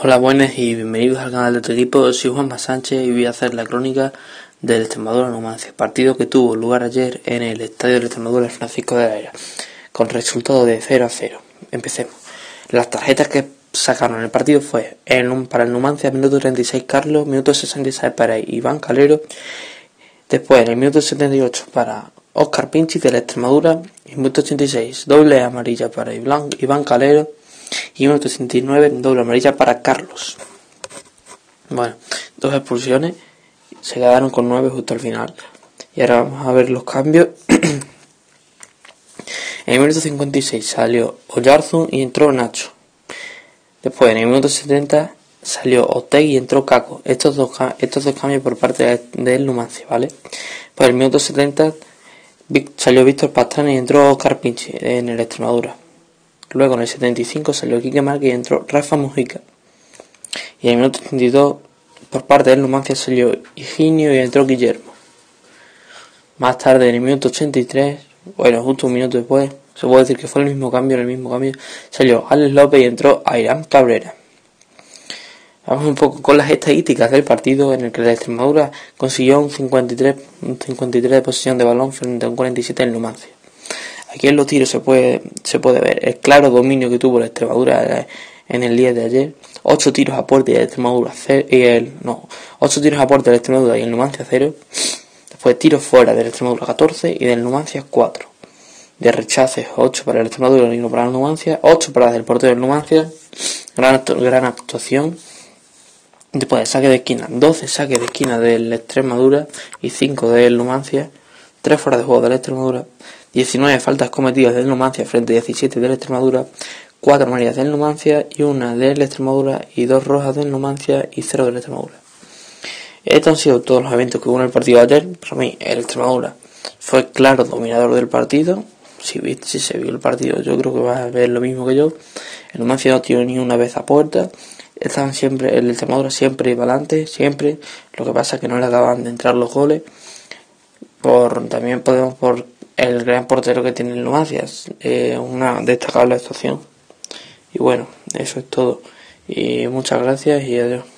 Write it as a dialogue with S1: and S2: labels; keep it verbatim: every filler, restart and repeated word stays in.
S1: Hola, buenas y bienvenidos al canal de tu equipo. Soy Juanma Sánchez y voy a hacer la crónica del Extremadura Numancia, partido que tuvo lugar ayer en el estadio de Extremadura Francisco de la Era, con resultado de cero a cero. Empecemos. Las tarjetas que sacaron en el partido fue en, para el Numancia, minuto treinta y seis Carlos, minuto sesenta y seis para Iván Calero, después en el minuto setenta y ocho para Óscar Pinchi de la Extremadura, y minuto ochenta y seis doble amarilla para Iván, Iván Calero, y minuto sesenta y nueve doble amarilla para Carlos. Bueno, dos expulsiones, se quedaron con nueve justo al final. Y ahora vamos a ver los cambios. En el minuto cincuenta y seis salió Oyarzún y entró Nacho. Después en el minuto setenta salió Otegi y entró Caco. Estos dos, estos dos cambios por parte del Numancia, ¿vale? Pues en el minuto setenta salió Víctor Pastrana y entró Óscar Pinchi en el Extremadura. Luego en el setenta y cinco salió Quique Márquez y entró Rafa Mujica. Y en el minuto treinta y dos por parte del Numancia salió Higinio y entró Guillermo. Más tarde en el minuto ochenta y tres, bueno, justo un minuto después, se puede decir que fue el mismo cambio, en el mismo cambio, salió Alex López y entró Airán Cabrera. Vamos un poco con las estadísticas del partido, en el que la Extremadura consiguió un cincuenta y tres, un cincuenta y tres de posesión de balón frente a un cuarenta y siete del Numancia. Aquí en los tiros se puede, se puede ver el claro dominio que tuvo la Extremadura en el día de ayer. ocho tiros a puerta y el Extremadura cero, y el, no, ocho tiros a puerta del Extremadura y el Numancia cero. Después tiros fuera del Extremadura catorce y del Numancia cuatro. De rechaces ocho para el Extremadura y uno para el Numancia. ocho para el portero del Numancia. Gran, gran actuación. Después de saque de esquina, doce saques de esquina del Extremadura y cinco del Numancia. tres fuera de juego del Extremadura. diecinueve faltas cometidas del Numancia frente a diecisiete del Extremadura, cuatro amarillas del Numancia y una del Extremadura y dos rojas del Numancia y cero del Extremadura. Estos han sido todos los eventos que hubo en el partido de ayer. Para mí el Extremadura fue claro dominador del partido. Si, viste, si se vio el partido, yo creo que vas a ver lo mismo que yo. El Numancia no tiró ni una vez a puerta. Estaban siempre, el Extremadura siempre iba adelante, siempre. Lo que pasa es que no le acababan de entrar los goles. Por, también podemos por el gran portero que tiene el Numancia, eh, una destacable actuación. Y bueno, eso es todo. Y muchas gracias y adiós.